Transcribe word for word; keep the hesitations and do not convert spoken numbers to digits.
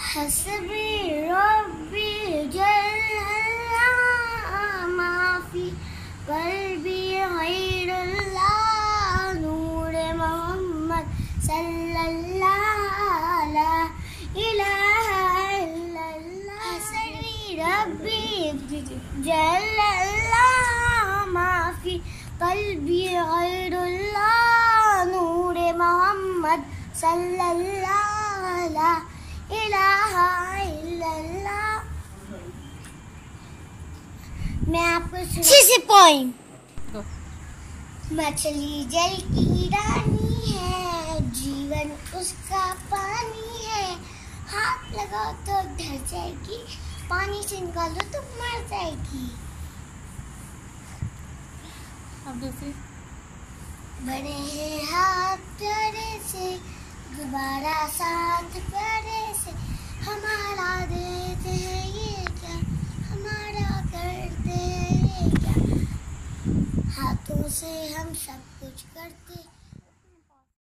हस्बी रब्बी जल्ला माफी कल्बी गैरुल्लाह नूर मोहम्मद सल्लल्लाहु ला इलाहा इल्लल्लाह। हस्बी रब्बी जल्ला माफी कल्बी गैरुल्लाह नूर मोहम्मद सल्लल्लाहु ला इलाहा इल्लल्लाह। मैं आपको से पोइम। मछली जल की रानी है, जीवन उसका पानी है। हाथ लगाओ तो ढल जाएगी, पानी से निकालो तो मर जाएगी। अब दूसरी। बड़े हैं हाथ प्यारे से, दोबारा साथ प्यारे से। हमारा देते हैं ये क्या, हमारा करते हैं ये क्या। हाथों से हम सब कुछ करते